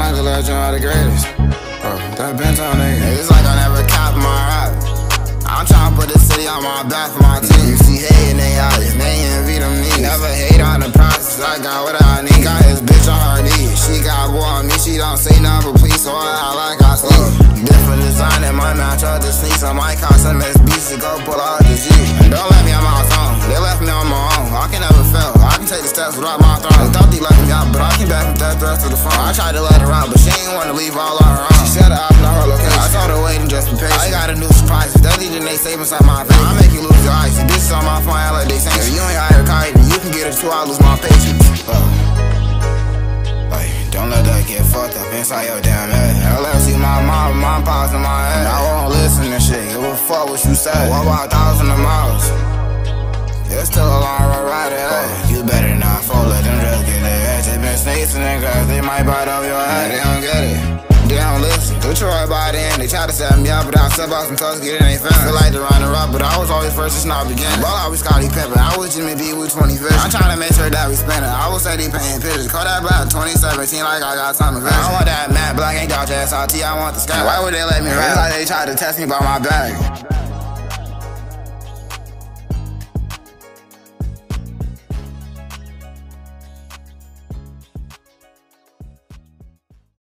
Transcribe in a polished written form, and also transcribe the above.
trying to let you know the greatest. That BinTopp nigga. It's like I never cop my rap. I'm trying to put the city on my back for my team. You see hate in they eyes, they envy them knees. Never hate on the process, I got what I need. Got his bitch on her knees. She got boy on me, she don't say nothing but please, so I like I sneeze. Different design in my match, I just sneeze. I might cost some SBs to go pull out the G. And don't let me on my phone, they left me on my own. I can never fail, I can take the steps without my throne. They thought they left me out, but I came back from death threats to the phone. I tried to let her out, but she ain't want to leave all on her own. She said I know her location, I told her waiting just in case. I got a new surprise, that DJ they save inside my face. I make you lose your eyes, this is on my phone, I like they say. If you ain't hire a car, you can get it too, I lose my patience. Don't let that get fucked up inside your damn head. LSU, my mom paused in my head. I won't listen to shit, give a fuck what you said. What about 1,000 miles? It's still a long road right ahead. You better not fall, let them just get their heads. They been snakes in their grass, they might bite off your head. They don't get it, they don't listen. Detroit by the end, they try to set me up, but I step out some toes, get in they fence. Feel like to run the rock, but I was always first since not beginning. Ball always Scotty Pippen, I was Jimmy B with 25th. I'm trying to make sure that we spend it. I will say they paying pictures. Call that back 2017 like I got time to vision. I want that Matt Black, ain't got your SRT, I want the sky. Why would they let me rap? Like they tried to test me by my bag.